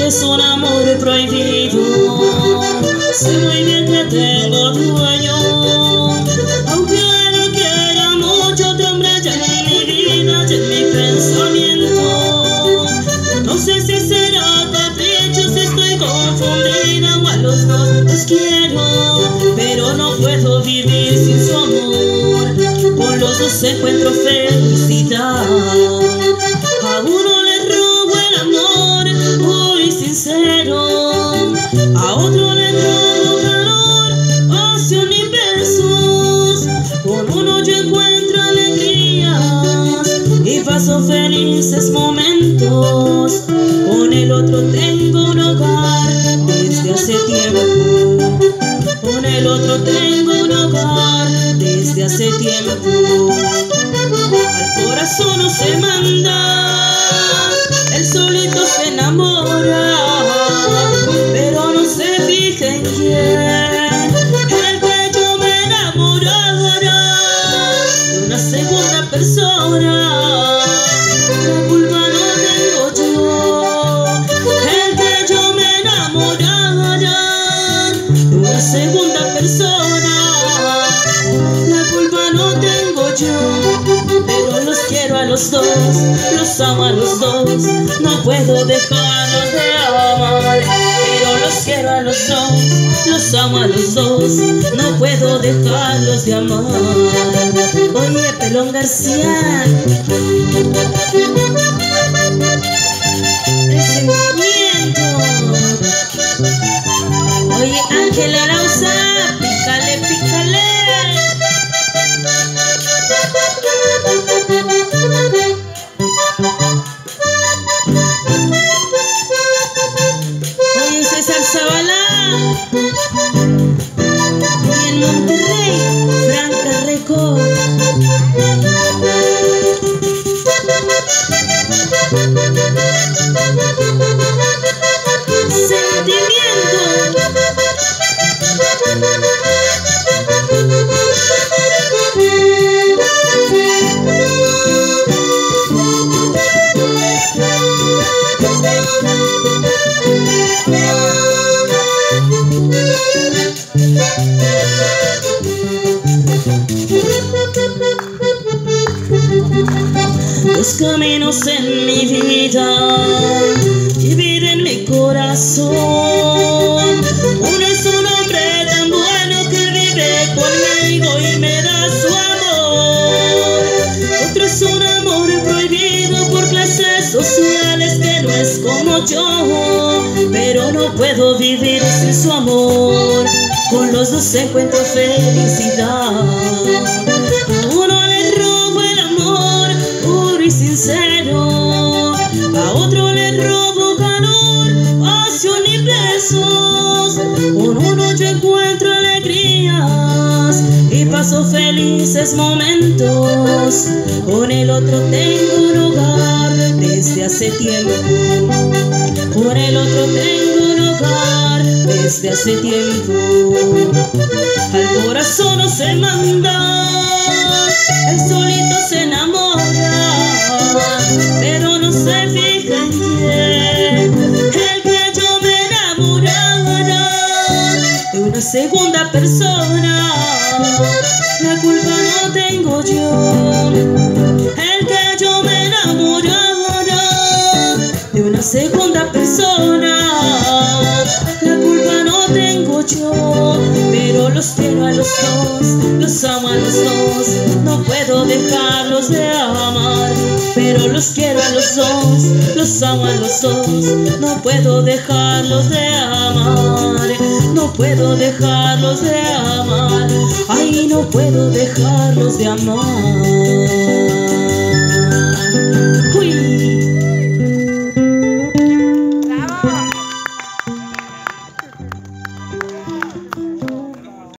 es un amor prohibido. Sé muy bien que tengo dueño, aunque no quiera mucho, otro hombre ya en mi vida y en mi pensamiento. No sé si será capricho, si estoy confundida o a los dos los quiero, pero no puedo vivir sin su amor. Con los dos encuentro felicidad. A uno le robo el amor puro y sincero, a otro le robo calor, pasión y besos. Con uno yo encuentro alegrías y paso felices momentos. Con el otro tengo un hogar desde hace tiempo. Con el otro tengo un hogar desde hace tiempo. Al corazón no se manda, él solito se enamora, pero no se fija en quién. El que yo me enamorara de una segunda persona, la culpa no tengo yo. El que yo me enamorara de una segunda persona, la culpa no tengo yo. Pero los quiero a los dos, los amo a los dos, no puedo dejarlos de amar. Pero los quiero a los dos, los amo a los dos, no puedo dejarlos de amar. Oye, Pelón García, el sentimiento. Oye, Ángel Arauza, pícale, pícale. Oye, César Zavala, y en Monterrey, Franca Record. Dos caminos en mi vida dividen mi corazón. Uno es un hombre tan bueno que vive conmigo y me da su amor. Otro es un amor prohibido por clases sociales que no es como yo, pero no puedo vivir sin su amor. Con los dos encuentro felicidad. A uno le robo el amor puro y sincero, a otro le robo calor, pasión y besos. Con uno yo encuentro alegrías y paso felices momentos. Con el otro tengo un hogar desde hace tiempo. Con el otro tengo un hogar desde hace tiempo. Al corazón no se manda, él solito se enamora, pero no se fija en quién. El que yo me enamorara de una segunda persona, la culpa no tengo yo. El que yo me enamorara de una segunda persona, la culpa no tengo yo. Pero los quiero a los dos, los amo a los dos, no puedo dejarlos de amar. Pero los quiero a los dos, los amo a los dos, no puedo dejarlos de amar. No puedo dejarlos de amar, ay, no puedo dejarlos de amar.